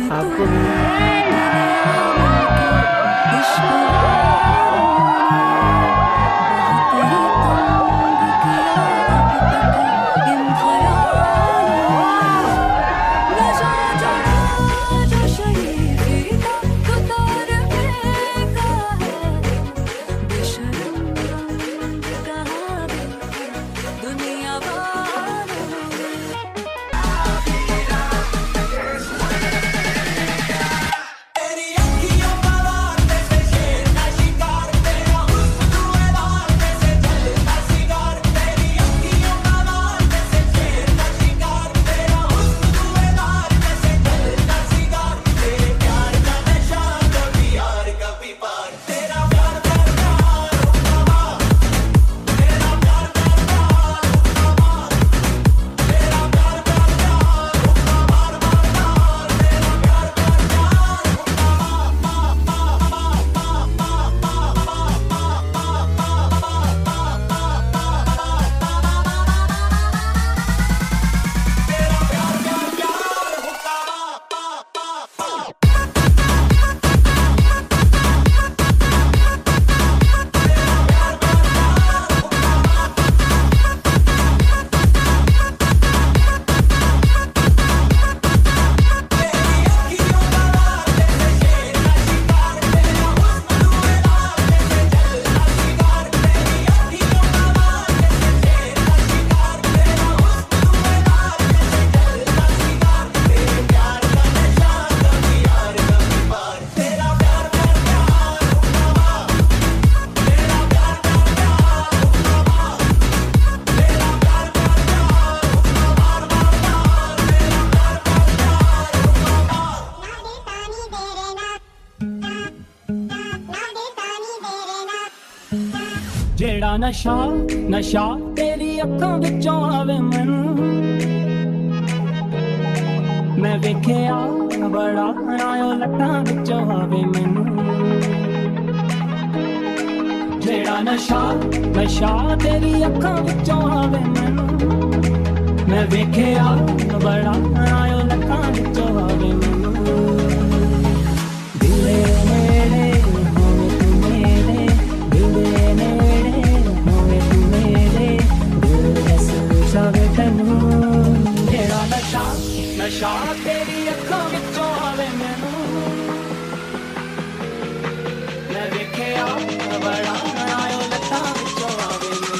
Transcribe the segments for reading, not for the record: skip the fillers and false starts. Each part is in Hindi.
आपको भी। जेड़ा नशा नशा तेरी अखां विचों आवे मैनू मैं वेखिया बड़ा आयो लटां विचों आवे मैनू जेड़ा नशा नशा तेरी अखां विचों आवे मैनू मैं वेखिया बड़ा आयो लटां विचों आवे मैनू दिले मेरे होवे तू मेरे दिले मेरे होवे तू मेरे दिल दस जावे तैनू जेड़ा नशा नशा तेरी अखां विचों आवे मैनू मैं वेखिया बड़ा आयो लटां विचों आवे मैनू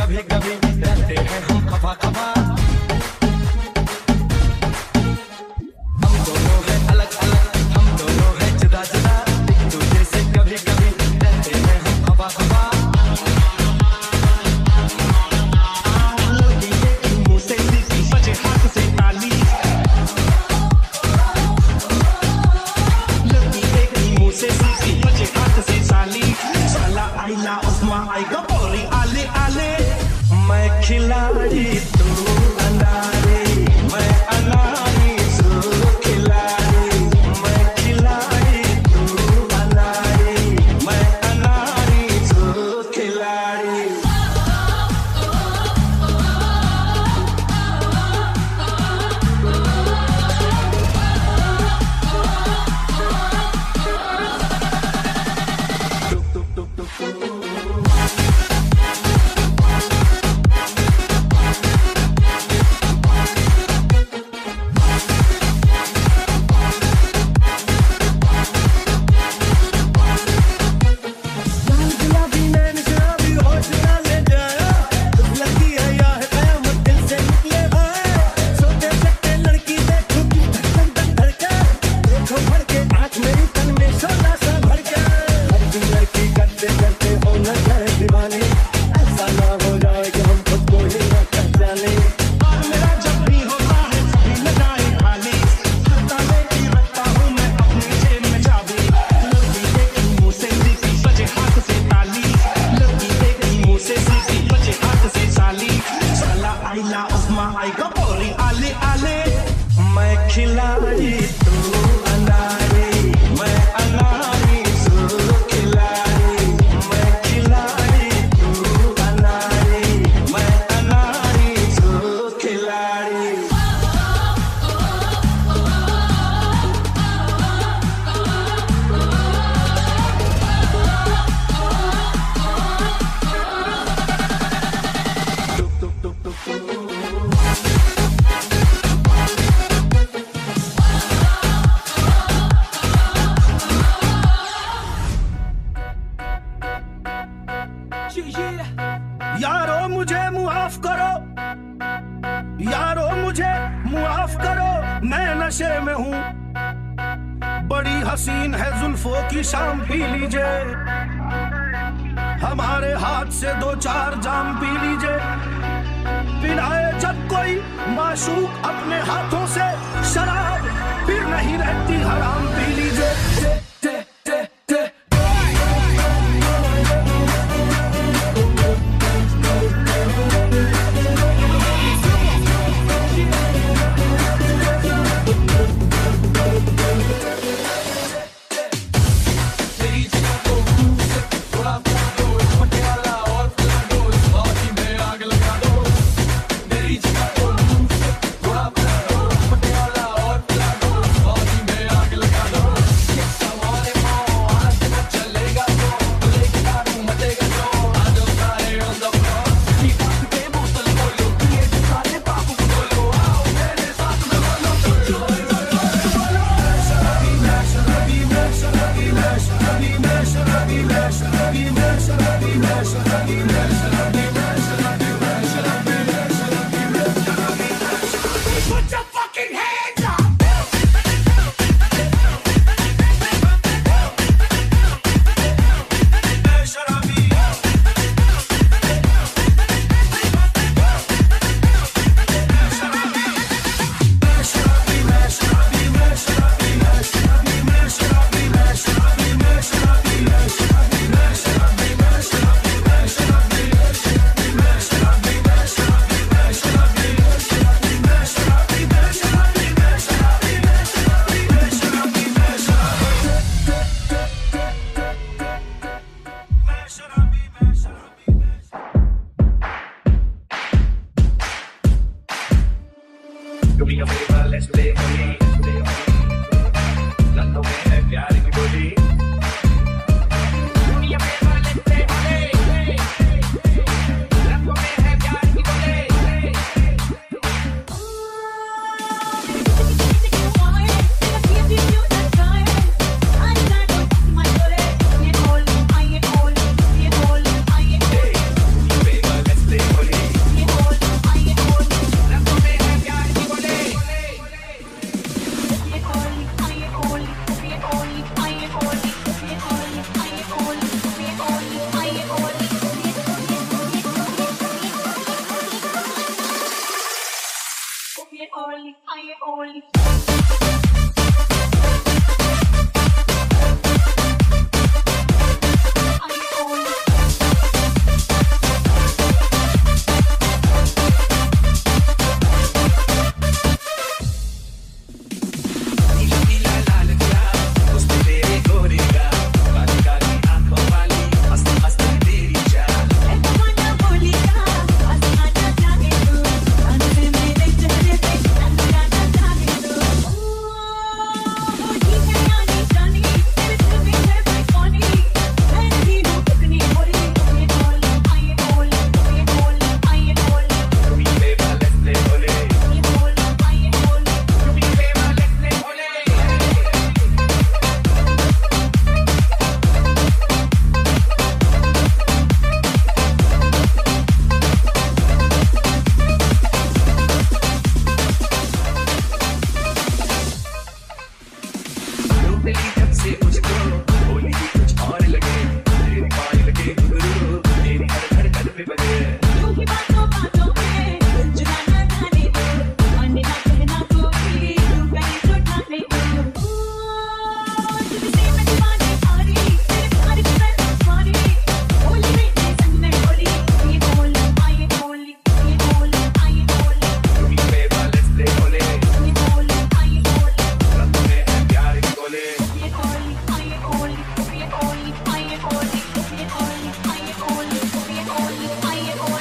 कभी कभी रहते हैं हम खफा खफा। हम दोनों हैं अलग अलग, हम दोनों हैं जुदा जुदा, एक दूसरे से कभी कभी रहते हैं हम खफा खफा। लड़की देखी मुँह से सीखी, बजे हाथ से ताली। लड़की देखी मुँह से सीखी, बजे हाथ से साली। साला आईला उस्मा आएगा बोली आले आले। मैं खिलाड़ी तू अनारी, मैं अनारी तू खिलाड़ी। मैं खिलाड़ी तू अनारी, मैं अनारी तू खिलाड़ी। मैं खिलाड़ी तू अनारी, मैं अनारी तू खिलाड़ी। मैं खिलाड़ी तू अनारी, मैं अनारी तू खिलाड़ी। यारो मुझे मुआफ करो, यारो मुझे मुआफ करो, मैं नशे में हूँ। बड़ी हसीन है जुल्फों की शाम, पी लीजिए हमारे हाथ से 2-4 जाम पी लीजिए। पिलाए जब कोई माशूक अपने हाथों से शराब, फिर नहीं रहती हराम, पी लीजिए। I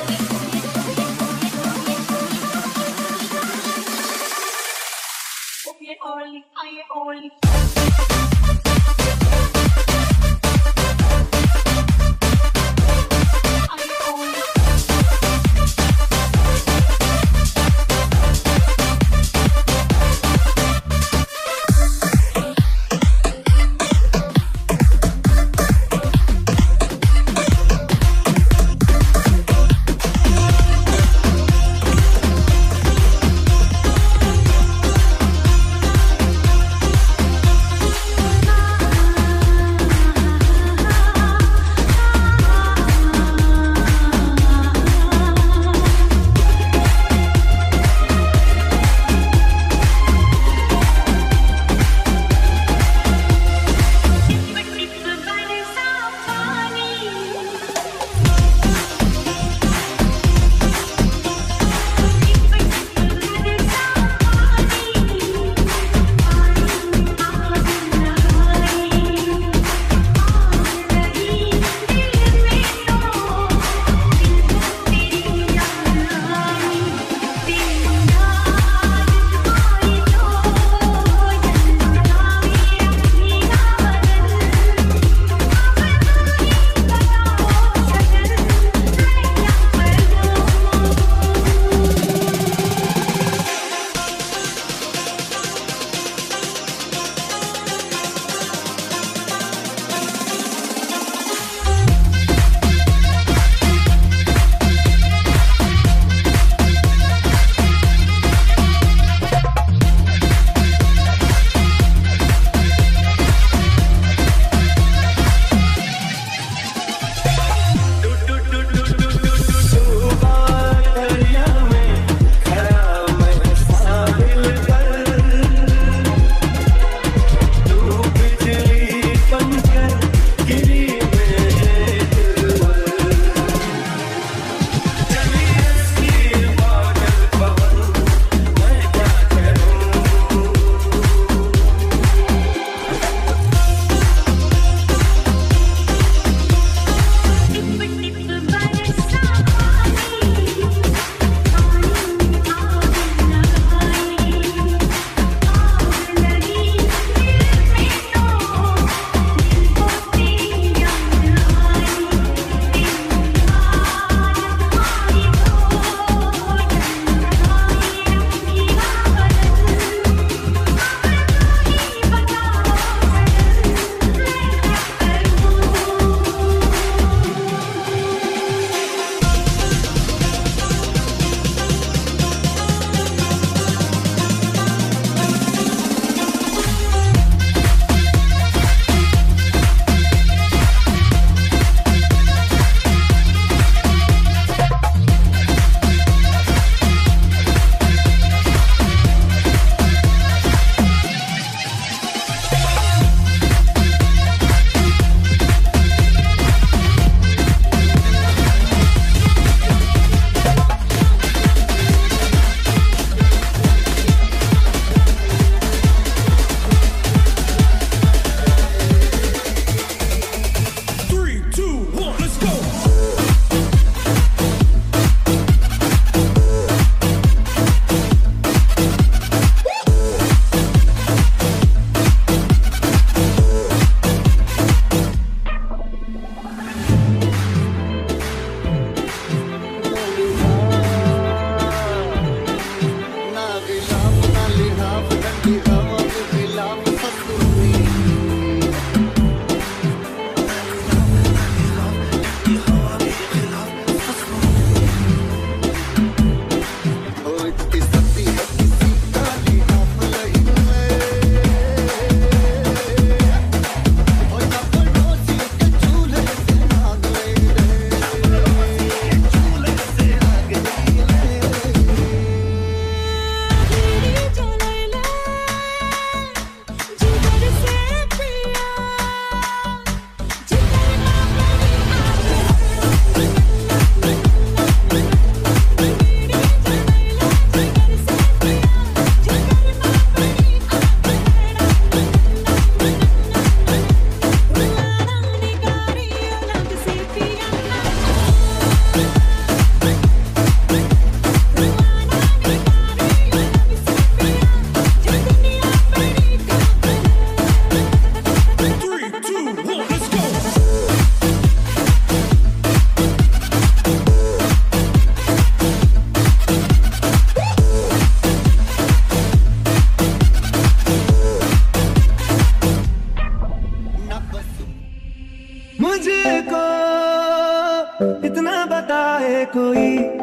कोई,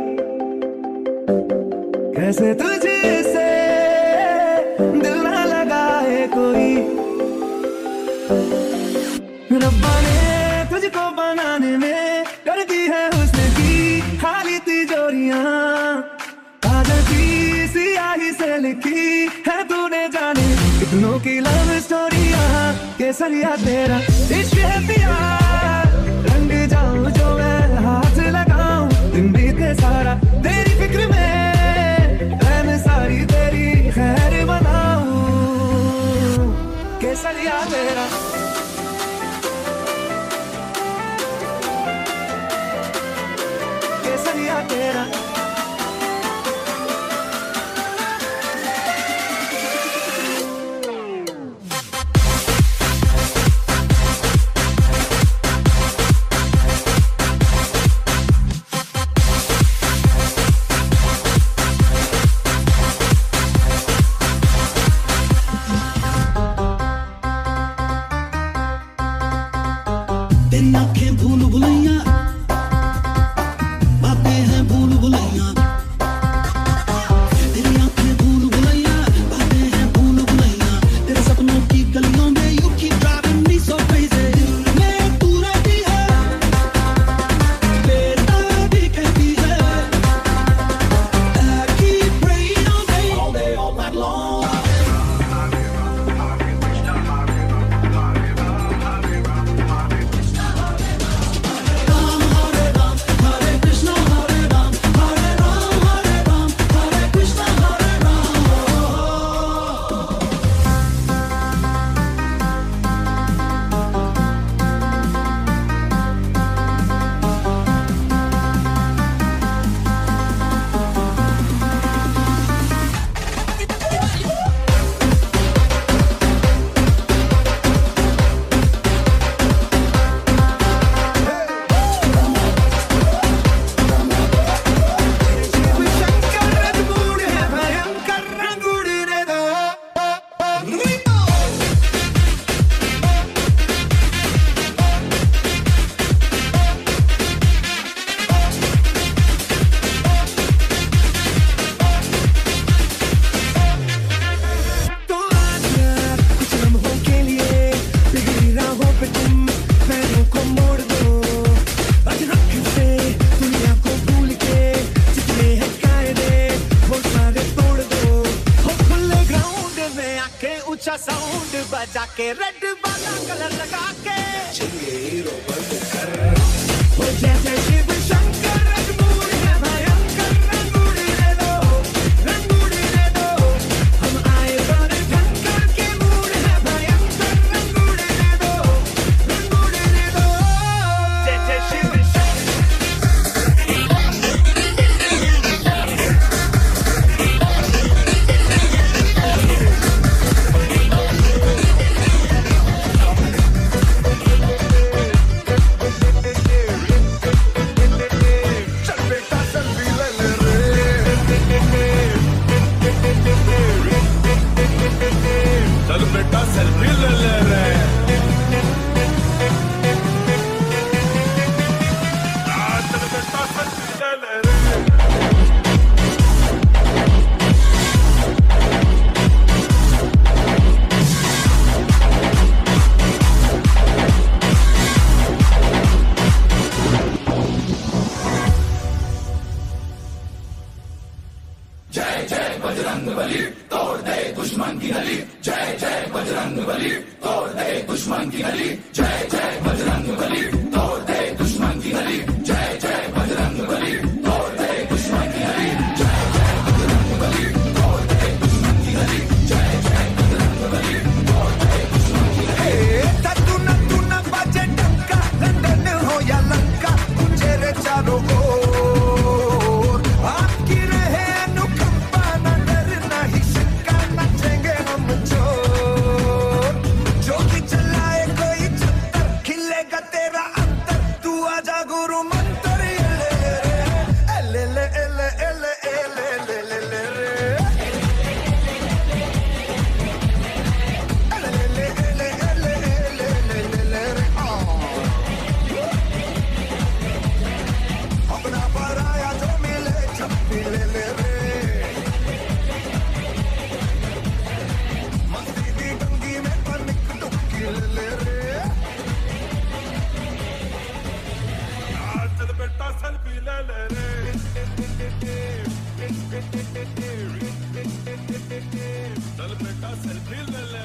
कैसे तुझसे दिल ना लगाए कोई। रब्बा ने तुझको बनाने में कर दी है हुस्न की खाली तिजोरियां, काजल की सियाही से लिखी है तूने जाने कितनों की लव स्टोरियां। केसरिया तेरा इश्क है पिया, रंग जाऊं जो मैं हाथ लगाऊं, दिन बीते सारा तेरी फिक्र में, रैन सारी तेरी खैर बनाऊं। केसरिया तेरा केसरिया तेरा। तेरी आंखें भूल भुलैया, बातें हैं भूल भुलैया। तेरी आंखें भूल भुलैया, बातें हैं भूल भुलैया। तेरे सपनों की गलियों में you keep driving me so crazy। दिल में तू रहती है, बेताबी कहती है। I keep praying all day, all night long। Sound बजा के रेड वाला कलर लगा के चलिए हीरो बंद कर, वो जैसे शिव शंकर रंगूर है भयंकर। रंगूर दे दो, रंगूर दे दो, हम आए पर टक्कर के मूड है भयंकर। रंगूर दे दो, रंगूर दे दो, जैसे शिव बजरंगबली तोड़ दे दुश्मन की नली। जय जय बजरंगबली तोड़ दे दुश्मन की नली। जय जय बजरंगबली तोड़ दे दुश्मन की नली। जय जय बजरंगबली तोड़ दे दुश्मन की नली। जय जय बजरंगबली तोड़ दे दुश्मन की नली। जय जय बजरंगबली तोड़ दे दुश्मन की नली। तू न बजे टक्का, लंदन हो या लंका, मुझे रे चारों ओर आपकी रहे अनुकंपा, न डर न ही शंका, नचेंगे हम चोर। जो भी चलाए कोई बेटा सेल्फी ले ले